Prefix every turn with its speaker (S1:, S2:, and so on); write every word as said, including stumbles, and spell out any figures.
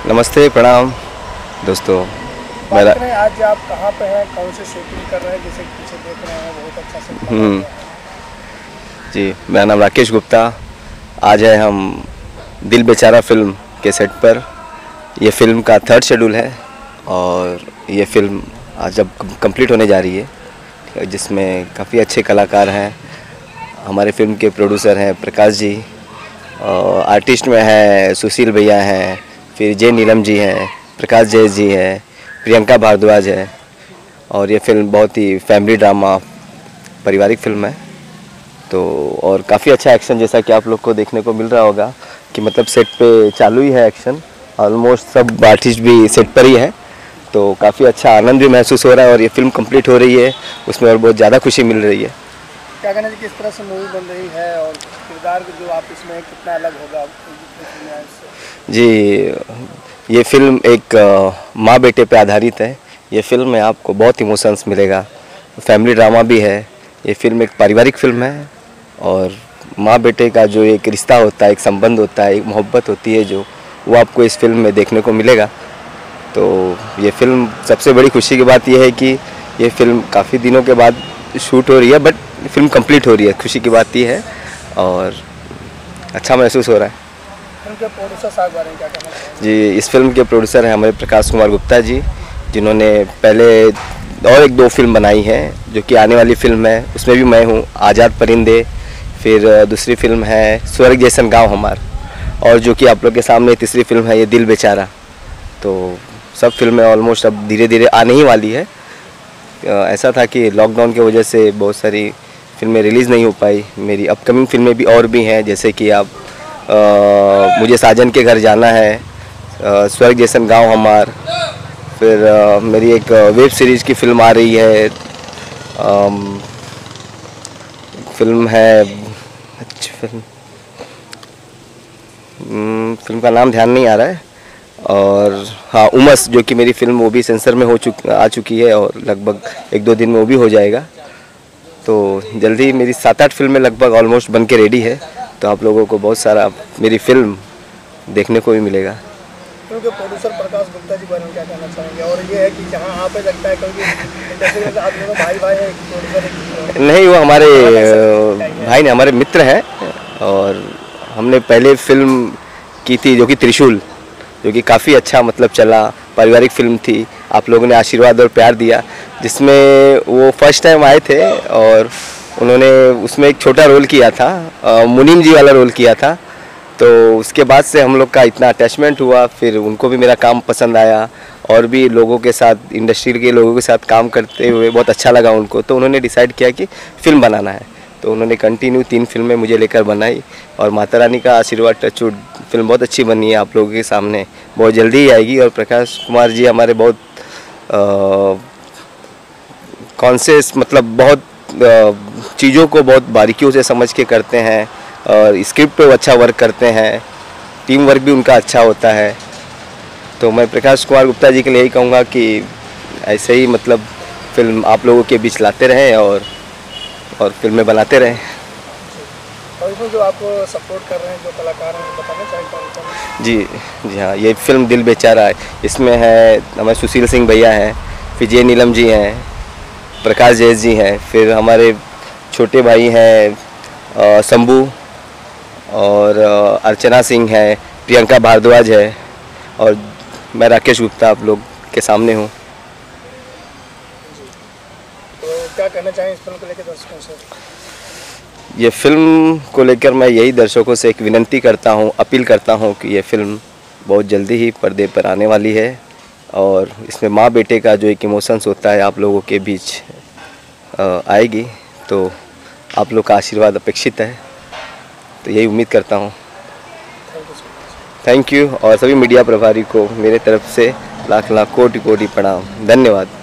S1: नमस्ते, प्रणाम दोस्तों। मेरा
S2: आज आप कहाँ पे हैं, कौन से शूटिंग कर रहे हैं? जैसे पीछे देख रहे हैं बहुत अच्छा सेट बना
S1: हम्म
S2: हुआ है।
S1: जी, मेरा नाम राकेश गुप्ता। आज है हम दिल बेचारा फिल्म के सेट पर। ये फिल्म का थर्ड शेड्यूल है और ये फिल्म आज जब कंप्लीट होने जा रही है, जिसमें काफ़ी अच्छे कलाकार हैं। हमारे फिल्म के प्रोड्यूसर हैं प्रकाश जी, और आर्टिस्ट में है सुशील भैया हैं, फिर जे नीलम जी हैं, प्रकाश जय जी हैं, प्रियंका भारद्वाज है। और ये फिल्म बहुत ही फैमिली ड्रामा पारिवारिक फिल्म है। तो और काफ़ी अच्छा एक्शन, जैसा कि आप लोग को देखने को मिल रहा होगा कि मतलब सेट पे चालू ही है एक्शन। ऑलमोस्ट सब आर्टिस्ट भी सेट पर ही है, तो काफ़ी अच्छा आनंद भी महसूस हो रहा है। और ये फिल्म कंप्लीट हो रही है, उसमें और बहुत ज़्यादा खुशी मिल रही है।
S2: क्या कहना चाहिए, किस तरह से मूवी बन रही है और किरदार जो आप इसमें कितना अलग होगा?
S1: जी, ये फिल्म एक माँ बेटे पे आधारित है। ये फिल्म में आपको बहुत इमोशंस मिलेगा, फैमिली ड्रामा भी है। ये फिल्म एक पारिवारिक फिल्म है और माँ बेटे का जो एक रिश्ता होता है, एक संबंध होता है, एक मोहब्बत होती है, जो वो आपको इस फिल्म में देखने को मिलेगा। तो ये फिल्म, सबसे बड़ी खुशी की बात यह है कि ये फिल्म काफ़ी दिनों के बाद शूट हो रही है, बट फिल्म कंप्लीट हो रही है। खुशी की बात ये है और अच्छा महसूस हो रहा है।
S2: फिल्म के प्रोड्यूसर साहब बारे में क्या कहना चाहेंगे?
S1: जी, इस फिल्म के प्रोड्यूसर हैं हमारे प्रकाश कुमार गुप्ता जी, जिन्होंने पहले और एक दो फिल्म बनाई हैं, जो कि आने वाली फिल्म है, उसमें भी मैं हूँ, आज़ाद परिंदे। फिर दूसरी फिल्म है स्वर्ग जैसन गाँव हमार, और जो कि आप लोग के सामने तीसरी फिल्म है ये दिल बेचारा। तो सब फिल्में ऑलमोस्ट अब धीरे धीरे आने ही वाली है। ऐसा था कि लॉकडाउन की वजह से बहुत सारी फिल्में रिलीज़ नहीं हो पाई। मेरी अपकमिंग फिल्में भी और भी हैं, जैसे कि आप आ, मुझे साजन के घर जाना है, आ, स्वर्ग जैसन गाँव हमार। फिर आ, मेरी एक वेब सीरीज़ की फिल्म आ रही है, आ, फिल्म है अच्छी फिल्म फिल्म का नाम ध्यान नहीं आ रहा है। और हाँ, उमस, जो कि मेरी फिल्म, वो भी सेंसर में हो चुकी आ चुकी है और लगभग एक दो दिन में वो भी हो जाएगा। तो जल्दी मेरी सात आठ फिल्में लगभग ऑलमोस्ट बन के रेडी है, तो आप लोगों को बहुत सारा मेरी फिल्म देखने को भी मिलेगा।
S2: फिल्म के प्रोड्यूसर प्रकाश गुप्ता जी बारे में क्या कहना चाहेंगे? और ये है कि जहाँ आप लगता है क्योंकि इंडस्ट्री में आप दोनों भाई भाई हैं,
S1: नहीं, वो हमारे भाई ने, हमारे मित्र हैं। और हमने पहले फिल्म की थी जो कि त्रिशूल, जो कि काफ़ी अच्छा मतलब चला, पारिवारिक फिल्म थी। आप लोगों ने आशीर्वाद और प्यार दिया, जिसमें वो फर्स्ट टाइम आए थे और उन्होंने उसमें एक छोटा रोल किया था, मुनीम जी वाला रोल किया था। तो उसके बाद से हम लोग का इतना अटैचमेंट हुआ, फिर उनको भी मेरा काम पसंद आया और भी लोगों के साथ, इंडस्ट्री के लोगों के साथ काम करते हुए बहुत अच्छा लगा उनको। तो उन्होंने डिसाइड किया कि फ़िल्म बनाना है, तो उन्होंने कंटिन्यू तीन फिल्में मुझे लेकर बनाई और माता रानी का आशीर्वाद, टचवुड, फिल्म बहुत अच्छी बनी है। आप लोगों के सामने बहुत जल्दी ही आएगी। और प्रकाश कुमार जी हमारे बहुत कॉन्शियस, मतलब बहुत चीज़ों को बहुत बारीकियों से समझ के करते हैं और स्क्रिप्ट पे अच्छा वर्क करते हैं। टीम वर्क भी उनका अच्छा होता है। तो मैं प्रकाश कुमार गुप्ता जी के लिए यही कहूँगा कि ऐसे ही मतलब फिल्म आप लोगों के बीच लाते रहें और और फिल्में बनाते रहें।
S2: और जो आपको सपोर्ट कर रहे हैं, जो कलाकार हैं, बताना चाहेंगे?
S1: जी जी हाँ, ये फिल्म दिल बेचारा है। इसमें है हमारे सुशील सिंह भैया हैं, फिर जे नीलम जी हैं, प्रकाश जैस जी हैं, फिर हमारे छोटे भाई हैं शंभू, और अर्चना सिंह है, प्रियंका भारद्वाज है, और मैं राकेश गुप्ता आप लोग के सामने हूँ।
S2: तो क्या कहना चाहें इस फिल्म को लेकर दर्शकों से?
S1: ये फिल्म को लेकर मैं यही दर्शकों से एक विनती करता हूँ, अपील करता हूँ कि ये फिल्म बहुत जल्दी ही पर्दे पर आने वाली है और इसमें माँ बेटे का जो एक इमोशंस होता है आप लोगों के बीच आएगी। तो आप लोग का आशीर्वाद अपेक्षित है, तो यही उम्मीद करता हूँ। Thank you. और सभी मीडिया प्रभारी को मेरे तरफ से लाख लाख कोटि कोटि प्रणाम, धन्यवाद।